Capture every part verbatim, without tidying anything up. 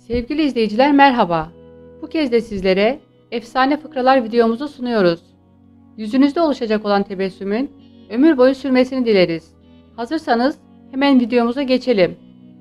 Sevgili izleyiciler merhaba. Bu kez de sizlere efsane fıkralar videomuzu sunuyoruz. Yüzünüzde oluşacak olan tebessümün ömür boyu sürmesini dileriz. Hazırsanız hemen videomuza geçelim.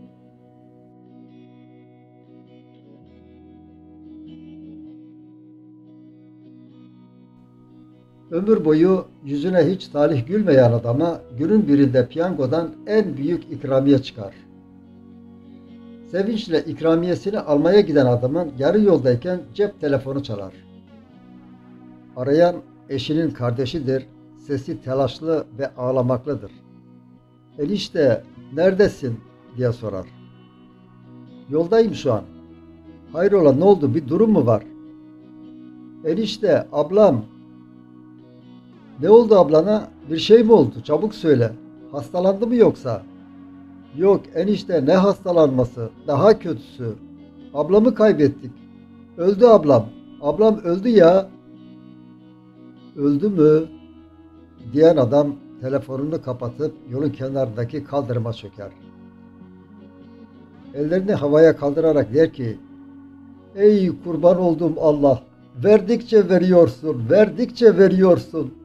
Ömür boyu yüzüne hiç talih gülmeyen adama günün birinde piyangodan en büyük ikramiye çıkar. Sevinçle ikramiyesini almaya giden adamın yarı yoldayken cep telefonu çalar. Arayan eşinin kardeşidir, sesi telaşlı ve ağlamaklıdır. "Enişte neredesin?" diye sorar. "Yoldayım şu an." "Hayrola, ne oldu, bir durum mu var?" "Enişte, ablam." "Ne oldu ablana? Bir şey mi oldu? Çabuk söyle. Hastalandı mı yoksa?" "Yok enişte, ne hastalanması? Daha kötüsü. Ablamı kaybettik. Öldü ablam. Ablam öldü ya." "Öldü mü?" diyen adam telefonunu kapatıp yolun kenarındaki kaldırıma çöker. Ellerini havaya kaldırarak der ki, "Ey kurban olduğum Allah, verdikçe veriyorsun, verdikçe veriyorsun."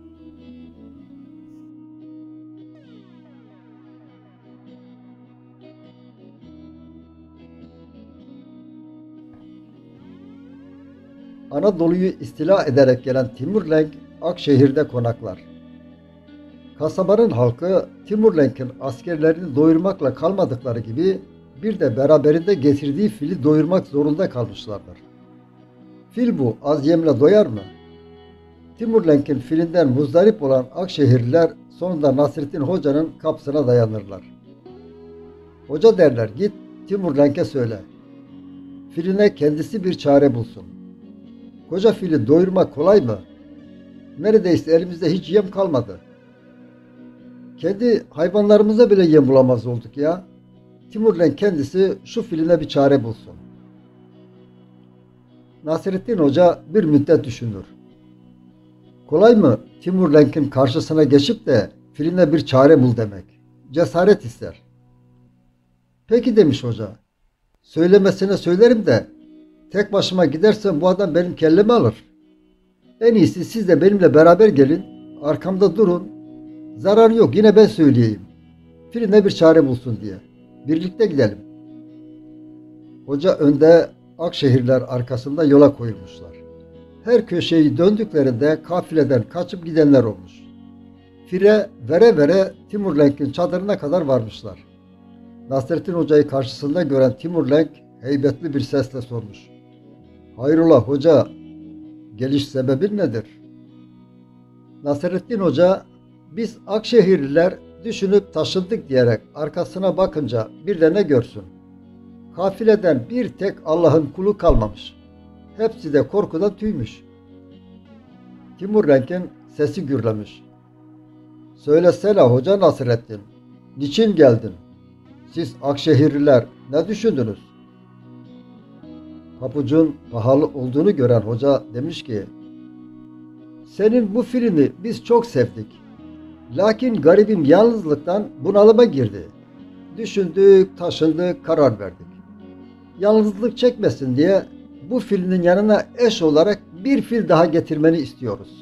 Anadolu'yu istila ederek gelen Timurlenk Akşehir'de konaklar. Kasabanın halkı Timurlenk'in askerlerini doyurmakla kalmadıkları gibi bir de beraberinde getirdiği fili doyurmak zorunda kalmışlardır. Fil bu, az yemle doyar mı? Timurlenk'in filinden muzdarip olan Akşehirliler sonunda Nasrettin Hoca'nın kapısına dayanırlar. "Hoca," derler, "git Timurlenk'e söyle. Filine kendisi bir çare bulsun. Koca fili doyurmak kolay mı? Neredeyse elimizde hiç yem kalmadı. Kendi hayvanlarımıza bile yem bulamaz olduk ya. Timurlenk kendisi şu filine bir çare bulsun." Nasrettin Hoca bir müddet düşünür. Kolay mı Timurlenk'in karşısına geçip de filine bir çare bul demek? Cesaret ister. "Peki," demiş hoca. "Söylemesine söylerim de tek başıma gidersem bu adam benim kellemi alır. En iyisi siz de benimle beraber gelin, arkamda durun. Zararı yok, yine ben söyleyeyim. Filine bir çare bulsun diye. Birlikte gidelim." Hoca önde, Akşehirler arkasında yola koyulmuşlar. Her köşeyi döndüklerinde kafileden kaçıp gidenler olmuş. Fire vere vere Timurlenk'in çadırına kadar varmışlar. Nasrettin Hoca'yı karşısında gören Timurlenk heybetli bir sesle sormuş. "Hayrola hoca, geliş sebebin nedir?" Nasrettin Hoca, "Biz Akşehirliler düşünüp taşındık," diyerek arkasına bakınca bir de ne görsün? Kafileden bir tek Allah'ın kulu kalmamış. Hepsi de korkudan tüymüş. Timurlenk'in sesi gürlemiş. "Söylesene hoca Nasrettin, niçin geldin? Siz Akşehirliler ne düşündünüz?" Papucun pahalı olduğunu gören hoca demiş ki, "Senin bu filini biz çok sevdik. Lakin garibim yalnızlıktan bunalıma girdi. Düşündük, taşındık, karar verdik. Yalnızlık çekmesin diye bu filinin yanına eş olarak bir fil daha getirmeni istiyoruz."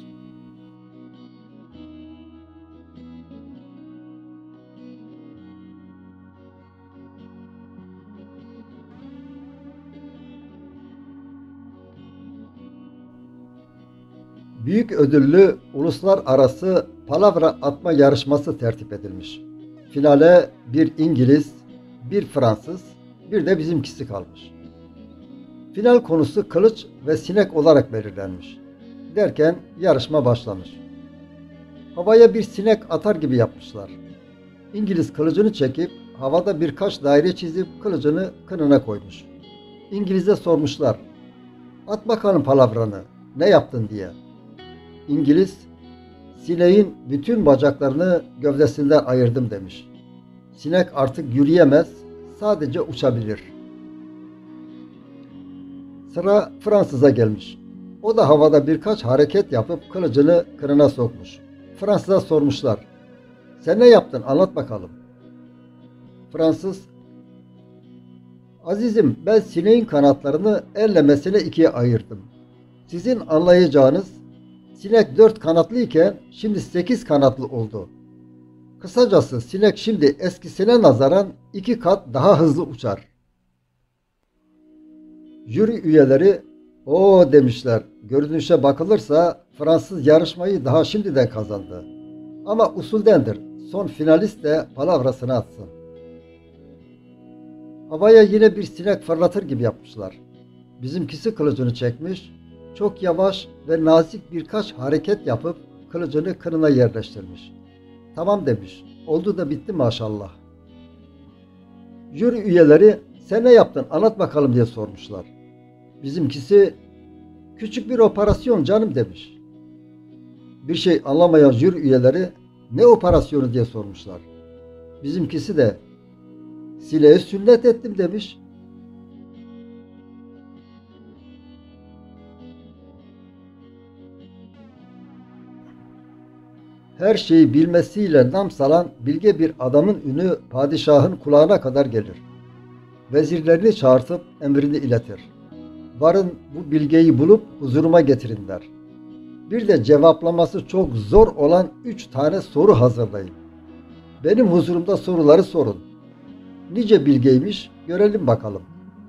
Büyük ödüllü uluslararası palavra atma yarışması tertip edilmiş. Finale bir İngiliz, bir Fransız, bir de bizimkisi kalmış. Final konusu kılıç ve sinek olarak belirlenmiş. Derken yarışma başlamış. Havaya bir sinek atar gibi yapmışlar. İngiliz kılıcını çekip havada birkaç daire çizip kılıcını kınına koymuş. İngiliz'e sormuşlar, "At bakalım palavranı, ne yaptın?" diye. İngiliz, "Sineğin bütün bacaklarını gövdesinden ayırdım," demiş. "Sinek artık yürüyemez, sadece uçabilir." Sıra Fransız'a gelmiş. O da havada birkaç hareket yapıp kılıcını kınına sokmuş. Fransız'a sormuşlar, "Sen ne yaptın, anlat bakalım." Fransız, Azizim, ben sineğin kanatlarını ellemesine ikiye ayırdım. Sizin anlayacağınız, sinek dört kanatlı iken şimdi sekiz kanatlı oldu. Kısacası sinek şimdi eskisine nazaran iki kat daha hızlı uçar. Jüri üyeleri o demişler. Görünüşe bakılırsa Fransız yarışmayı daha şimdiden kazandı. Ama usuldendir. Son finalist de palavrasını atsın. Havaya yine bir sinek fırlatır gibi yapmışlar. Bizimkisi kılıcını çekmiş, çok yavaş ve nazik birkaç hareket yapıp kılıcını kınına yerleştirmiş. Tamam demiş. Oldu da bitti maşallah. Jüri üyeleri sen ne yaptın anlat bakalım diye sormuşlar. Bizimkisi küçük bir operasyon canım demiş. Bir şey anlamayan jüri üyeleri ne operasyonu diye sormuşlar. Bizimkisi de sineği sünnet ettim demiş. Her şeyi bilmesiyle nam salan bilge bir adamın ünü padişahın kulağına kadar gelir. Vezirlerini çağırtıp emrini iletir. Varın bu bilgeyi bulup huzuruma getirin der. Bir de cevaplaması çok zor olan üç tane soru hazırlayın. Benim huzurumda soruları sorun. Nice bilgeymiş görelim bakalım.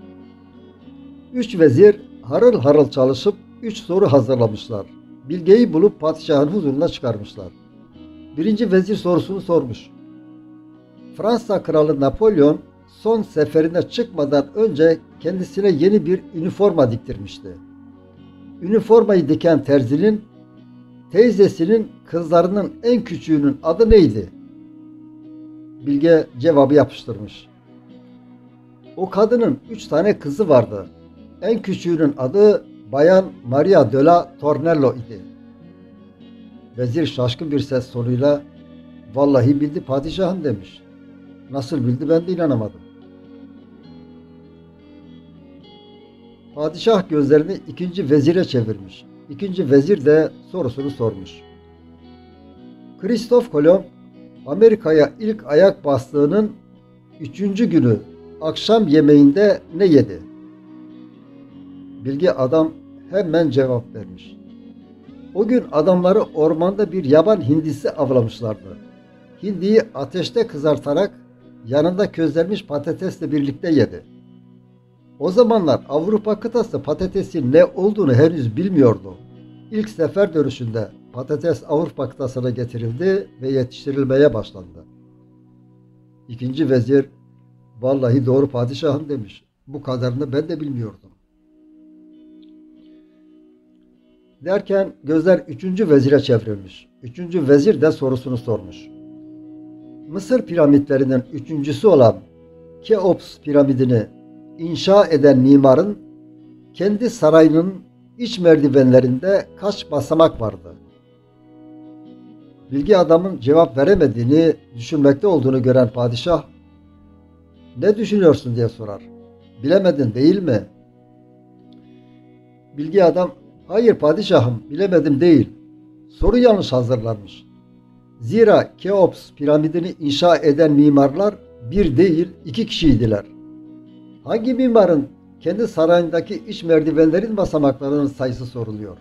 Üç vezir harıl harıl çalışıp üç soru hazırlamışlar. Bilgeyi bulup padişahın huzuruna çıkarmışlar. Birinci vezir sorusunu sormuş. Fransa kralı Napolyon son seferine çıkmadan önce kendisine yeni bir üniforma diktirmişti. Üniformayı diken terzinin teyzesinin kızlarının en küçüğünün adı neydi? Bilge cevabı yapıştırmış. O kadının üç tane kızı vardı. En küçüğünün adı Bayan Maria de la Tornello idi. Vezir şaşkın bir ses sonuyla vallahi bildi padişahım demiş. Nasıl bildi ben de inanamadım. Padişah gözlerini ikinci vezire çevirmiş. İkinci vezir de sorusunu sormuş. Kristof Kolomb Amerika'ya ilk ayak bastığının üçüncü günü akşam yemeğinde ne yedi? Bilge adam hemen cevap vermiş. O gün adamları ormanda bir yaban hindisi avlamışlardı. Hindiyi ateşte kızartarak yanında közlenmiş patatesle birlikte yedi. O zamanlar Avrupa kıtası patatesin ne olduğunu henüz bilmiyordu. İlk sefer dönüşünde patates Avrupa kıtasına getirildi ve yetiştirilmeye başlandı. İkinci vezir, vallahi doğru padişahım demiş. Bu kadarını ben de bilmiyordum. Derken gözler üçüncü vezire çevrilmiş. Üçüncü vezir de sorusunu sormuş. Mısır piramitlerinin üçüncüsü olan Keops piramidini inşa eden mimarın kendi sarayının iç merdivenlerinde kaç basamak vardı? Bilgi adamın cevap veremediğini, düşünmekte olduğunu gören padişah, ne düşünüyorsun diye sorar. Bilemedin değil mi? Bilgi adam, hayır padişahım bilemedim değil. Soru yanlış hazırlanmış. Zira Keops piramidini inşa eden mimarlar bir değil iki kişiydiler. Hangi mimarın kendi sarayındaki iç merdivenlerin basamaklarının sayısı soruluyor.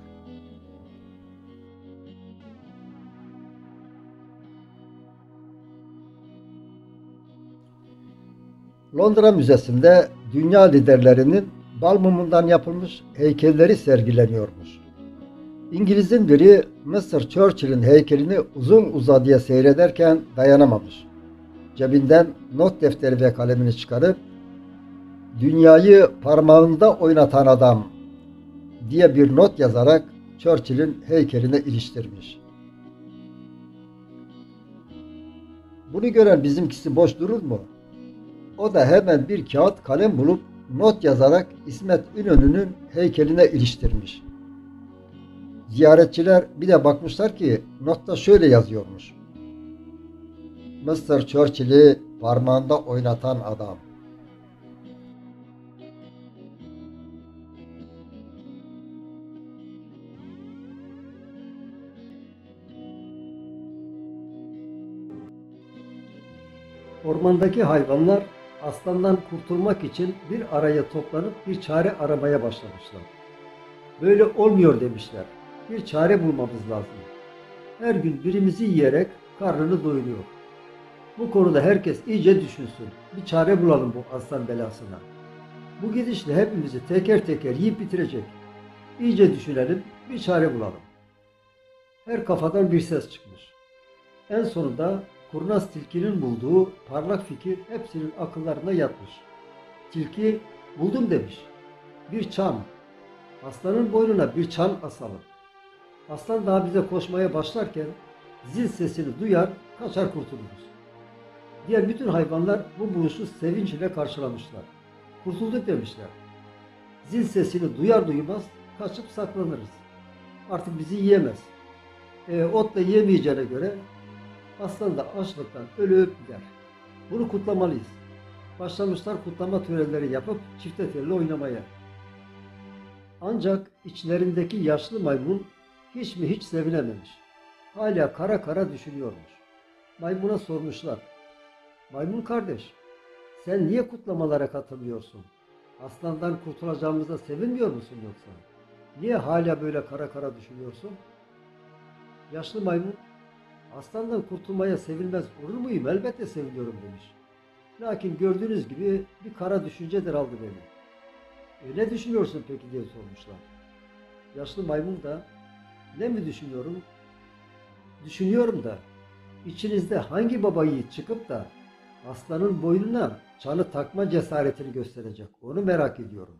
Londra Müzesi'nde dünya liderlerinin bal mumundan yapılmış heykelleri sergileniyormuş. İngiliz'in biri Mısır Churchill'in heykelini uzun uzadıya seyrederken dayanamamış. Cebinden not defteri ve kalemini çıkarıp "Dünyayı parmağında oynatan adam" diye bir not yazarak Churchill'in heykeline iliştirmiş. Bunu gören bizimkisi boş durur mu? O da hemen bir kağıt kalem bulup not yazarak İsmet İnönü'nün heykeline iliştirmiş. Ziyaretçiler bir de bakmışlar ki notta şöyle yazıyormuş. Mısır Churchill'i parmağında oynatan adam. Ormandaki hayvanlar aslandan kurtulmak için bir araya toplanıp bir çare aramaya başlamışlar. Böyle olmuyor demişler. Bir çare bulmamız lazım. Her gün birimizi yiyerek karnını doyuruyor. Bu konuda herkes iyice düşünsün. Bir çare bulalım bu aslan belasına. Bu gidişle hepimizi teker teker yiyip bitirecek. İyice düşünelim, bir çare bulalım. Her kafadan bir ses çıkmış. En sonunda kurnaz tilkinin bulduğu parlak fikir hepsinin akıllarına yatmış. Tilki buldum demiş. Bir çan. Aslanın boynuna bir çan asalım. Aslan daha bize koşmaya başlarken zil sesini duyar, kaçar kurtuluruz. Diğer bütün hayvanlar bu buluşu sevinç ile karşılamışlar. Kurtulduk demişler. Zil sesini duyar duymaz kaçıp saklanırız. Artık bizi yiyemez. E, ot da yemeyeceğine göre aslan da açlıktan ölüp gider. Bunu kutlamalıyız. Başlamışlar kutlama törenleri yapıp çifte telli oynamaya. Ancak içlerindeki yaşlı maymun hiç mi hiç sevinememiş. Hala kara kara düşünüyormuş. Maymuna sormuşlar. Maymun kardeş, sen niye kutlamalara katılmıyorsun? Aslandan kurtulacağımıza sevinmiyor musun yoksa? Niye hala böyle kara kara düşünüyorsun? Yaşlı maymun, aslandan kurtulmaya sevinmez olur muyum? Elbette seviniyorum demiş. Lakin gördüğünüz gibi bir kara düşüncedir aldı beni. E ne düşünüyorsun peki diye sormuşlar. Yaşlı maymun da ne mi düşünüyorum? Düşünüyorum da içinizde hangi baba yiğit çıkıp da aslanın boynuna çanı takma cesaretini gösterecek? Onu merak ediyorum.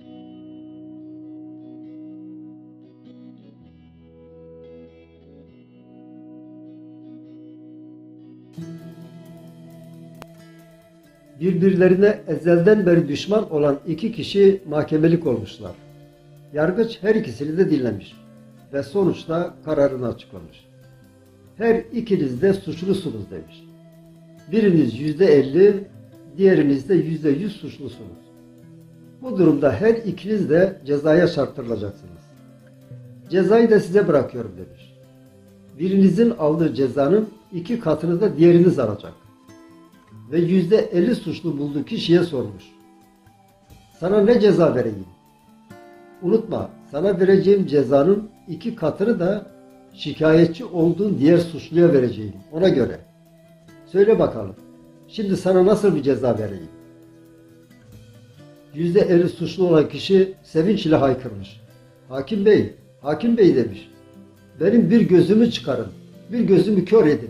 Birbirlerine ezelden beri düşman olan iki kişi mahkemelik olmuşlar. Yargıç her ikisini de dinlemiş ve sonuçta kararını açıklamış. Her ikiniz de suçlusunuz demiş. Biriniz yüzde elli, diğeriniz de yüzde yüz suçlusunuz. Bu durumda her ikiniz de cezaya çarptırılacaksınız. Cezayı da size bırakıyorum demiş. Birinizin aldığı cezanın iki katını da diğeriniz alacak. Ve yüzde elli suçlu bulduğu kişiye sormuş. Sana ne ceza vereyim? Unutma, sana vereceğim cezanın iki katını da şikayetçi olduğun diğer suçluya vereceğim. Ona göre. Söyle bakalım. Şimdi sana nasıl bir ceza vereyim? Yüzde elli suçlu olan kişi sevinç ile haykırmış. Hakim bey, hakim bey demiş. Benim bir gözümü çıkarın. Bir gözümü kör edin.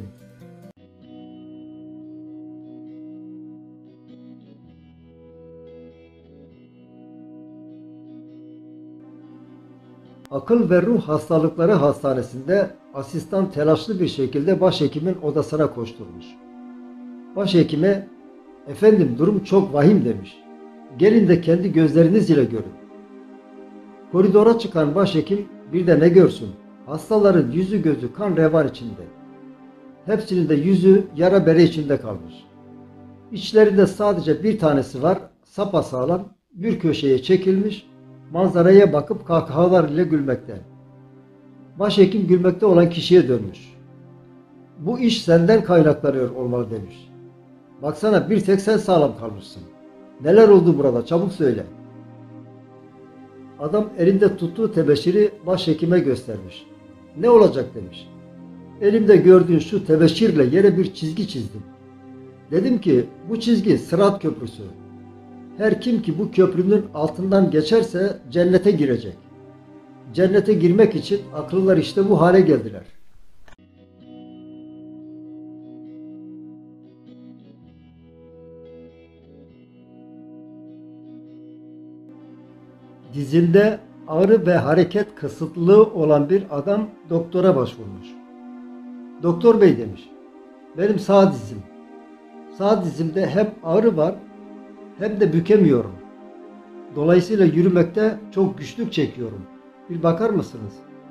Akıl ve Ruh Hastalıkları Hastanesi'nde asistan telaşlı bir şekilde başhekimin odasına koşturmuş. Başhekime, efendim durum çok vahim demiş. Gelin de kendi gözleriniz ile görün. Koridora çıkan başhekim bir de ne görsün? Hastaların yüzü gözü kan revan içinde. Hepsinin de yüzü yara bere içinde kalmış. İçlerinde sadece bir tanesi var, sapasağlam bir köşeye çekilmiş, manzaraya bakıp kahkahalar ile gülmekte. Başhekim gülmekte olan kişiye dönmüş. Bu iş senden kaynaklanıyor olmalı demiş. Baksana bir tek sen sağlam kalmışsın. Neler oldu burada çabuk söyle. Adam elinde tuttuğu tebeşiri başhekime göstermiş. Ne olacak demiş. Elimde gördüğün şu tebeşirle yere bir çizgi çizdim. Dedim ki bu çizgi Sırat Köprüsü. Her kim ki bu köprünün altından geçerse cennete girecek. Cennete girmek için akıllılar işte bu hale geldiler. Dizinde ağrı ve hareket kısıtlılığı olan bir adam doktora başvurmuş. Doktor bey demiş, benim sağ dizim. Sağ dizimde hep ağrı var, hem de bükemiyorum. Dolayısıyla yürümekte çok güçlük çekiyorum. Bir bakar mısınız?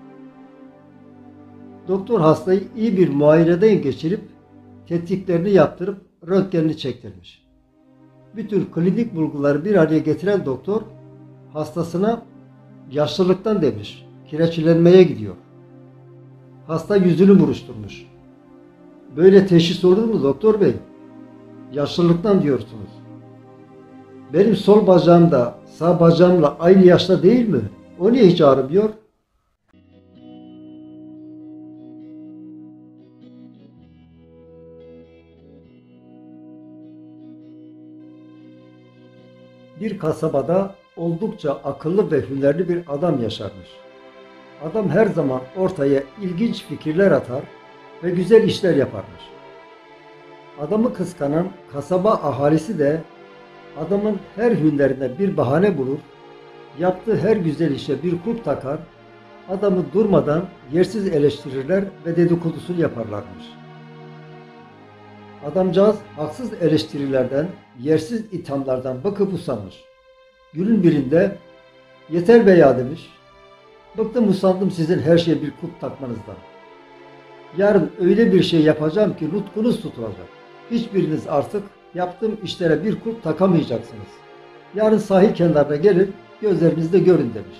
Doktor hastayı iyi bir muayeneden geçirip tetkiklerini yaptırıp röntgenini çektirmiş. Bütün klinik bulguları bir araya getiren doktor hastasına yaşlılıktan demiş, kireçlenmeye gidiyor. Hasta yüzünü buruşturmuş. Böyle teşhis olur mu doktor bey? Yaşlılıktan diyorsunuz. Benim sol bacağım da sağ bacağımla aynı yaşta değil mi? O niye hiç ağrımıyor? Bir kasabada oldukça akıllı ve hünerli bir adam yaşarmış. Adam her zaman ortaya ilginç fikirler atar ve güzel işler yaparmış. Adamı kıskanan kasaba ahalisi de adamın her hünerine bir bahane bulur, yaptığı her güzel işe bir kulp takar, adamı durmadan yersiz eleştirirler ve dedikodusunu yaparlarmış. Adamcağız haksız eleştirilerden, yersiz ithamlardan bakıp usanmış. Günün birinde, "Yeter be ya," demiş. "Bıktım usandım sizin her şeye bir kulp takmanızdan. Yarın öyle bir şey yapacağım ki nutkunuz tutulacak. Hiçbiriniz artık yaptığım işlere bir kulp takamayacaksınız. Yarın sahil kenarına gelin, gözlerinizle görün," demiş.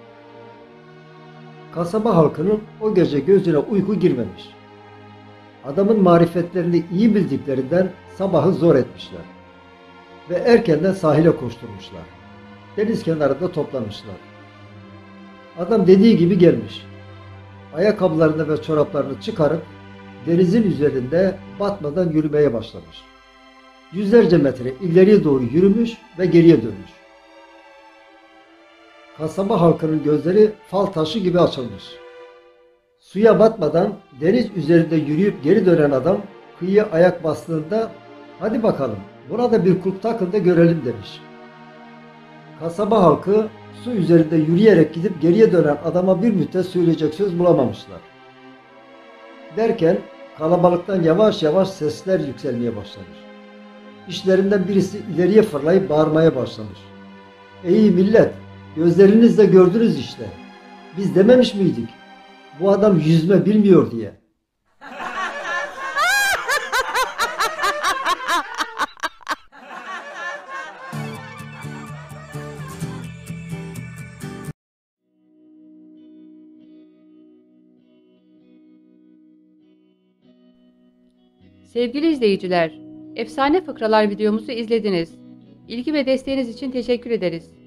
Kasaba halkının o gece gözüne uyku girmemiş. Adamın marifetlerini iyi bildiklerinden sabahı zor etmişler. Ve erkenden sahile koşturmuşlar. Deniz kenarında toplamışlar. Adam dediği gibi gelmiş. Ayakkabılarını ve çoraplarını çıkarıp denizin üzerinde batmadan yürümeye başlamış. Yüzlerce metre ileriye doğru yürümüş ve geriye dönmüş. Kasaba halkının gözleri fal taşı gibi açılmış. Suya batmadan deniz üzerinde yürüyüp geri dönen adam kıyıya ayak bastığında "Hadi bakalım buna da bir kulp takın da görelim," demiş. Kasaba halkı su üzerinde yürüyerek gidip geriye dönen adama bir müddet söyleyecek söz bulamamışlar. Derken kalabalıktan yavaş yavaş sesler yükselmeye başlamış. İşlerinden birisi ileriye fırlayıp bağırmaya başlamış. "Ey millet, gözlerinizle gördünüz işte. Biz dememiş miydik? Bu adam yüzme bilmiyor diye." Sevgili izleyiciler, Efsane Fıkralar videomuzu izlediniz. İlgi ve desteğiniz için teşekkür ederiz.